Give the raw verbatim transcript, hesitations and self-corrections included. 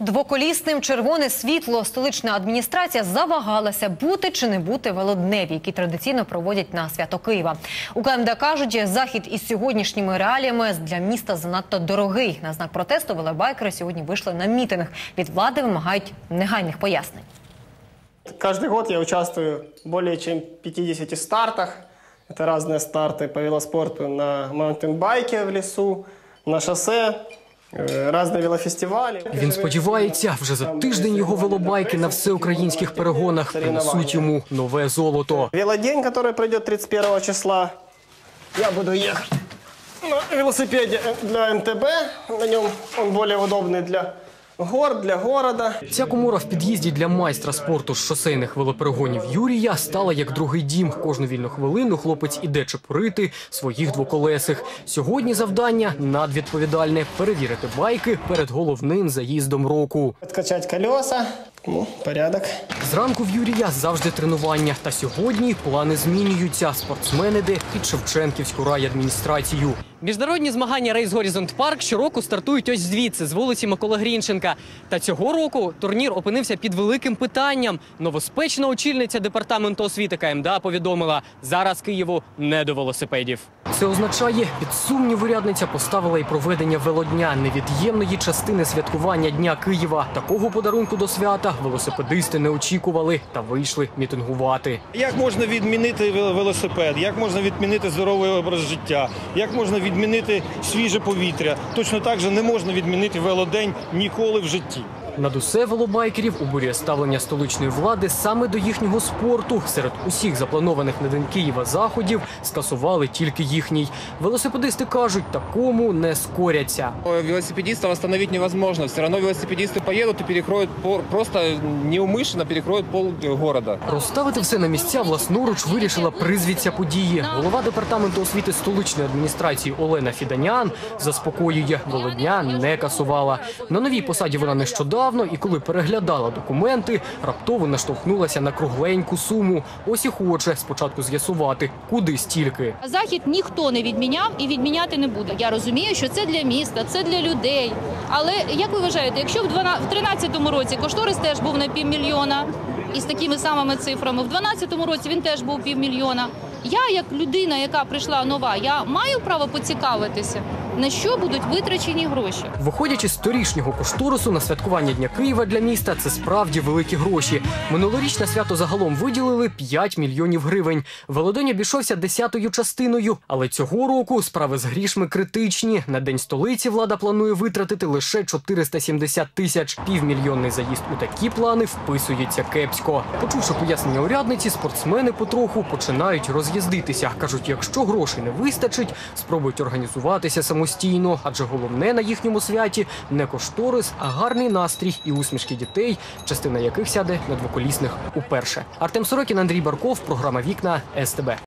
Двоколісним червоне світло. Столична адміністрація завагалася, бути чи не бути велодневі, які традиційно проводять на свято Києва. У ка ем де кажуть, захід із сьогоднішніми реаліями для міста занадто дорогий. На знак протесту велобайкери сьогодні вийшли на мітинг. Від влади вимагають негайних пояснень. Каждый год я участвую в более чем пятидесяти стартах. Это разные старты по велоспорту на маунтинбайке в лесу, на шосе, різні велофестивалі. Він сподівається, вже за тиждень його велобайки на всеукраїнських перегонах принесуть йому нове золото. Велодень, який пройде тридцять першого числа, я буду їхати на велосипеді для ем те бе. На ньому він більш удобний для гор, для города. Ця комора в під'їзді для майстра спорту з шосейних велоперегонів Юрія стала як другий дім. Кожну вільну хвилину хлопець іде чепурити своїх двоколесих. Сьогодні завдання надвідповідальне – перевірити байки перед головним заїздом року. Відкачати колеса. Ну, порядок. Зранку в Юрія завжди тренування. Та сьогодні плани змінюються. Спортсмен іде під Шевченківську райадміністрацію. Міжнародні змагання «Рейс Горизонт Парк» щороку стартують ось звідси, з вулиці Миколи Грінченка. Та цього року турнір опинився під великим питанням. Новоспечна очільниця департаменту освіти ка ем де а повідомила – зараз Києву не до велосипедів. Це означає, під сумнів урядниця поставила і проведення велодня – невід'ємної частини святкування Дня Києва. Такого подарунку до свята велосипедисти не очікували та вийшли мітингувати. Як можна відмінити велосипед? Як можна відмінити здоровий образ життя? Як можна відмінити свіже повітря? Точно так же не можна відмінити велодень ніколи в житті. Над усе велобайкерів обурює ставлення столичної влади саме до їхнього спорту. Серед усіх запланованих на День Києва заходів скасували тільки їхній. Велосипедисти кажуть, такому не скоряться. Велосипедистов остановить невозможно. Все равно велосипедисты поедут и перекроют, просто неумышленно перекроют пол города. Розставити все на місця власноруч вирішила призвідця події. Голова департаменту освіти столичної адміністрації Олена Фіданян заспокоює, велодня не касувала. На новій посаді вона нещодавно, і коли переглядала документи, раптово наштовхнулася на кругленьку суму. Ось і хоче спочатку з'ясувати, куди стільки. Захід ніхто не відміняв і відміняти не буде. Я розумію, що це для міста, це для людей. Але, як ви вважаєте, якщо в тринадцятому році кошторис теж був на півмільйона, і з такими самими цифрами, в дванадцятому році він теж був півмільйона, я, як людина, яка прийшла нова, я маю право поцікавитися, на що будуть витрачені гроші. Виходячи з торішнього кошторису на святкування Дня Києва для міста, це справді великі гроші. Минулоріч на свято загалом виділили п'ять мільйонів гривень. Велодень обійшовся десятою частиною. Але цього року справи з грішми критичні. На День столиці влада планує витратити лише чотириста сімдесят тисяч. Півмільйонний заїзд у такі плани вписується кепсько. Почувши пояснення урядниці, спортсмени потроху починають роз'їздитися. Кажуть, якщо грошей не вистачить, спробують організуватися самостійно. Адже головне на їхньому святі не кошторис, а гарний настрій і усмішки дітей, частина яких сяде на двоколісних уперше. Артем Сорокін, Андрій Барков, програма «Вікна», ес те бе.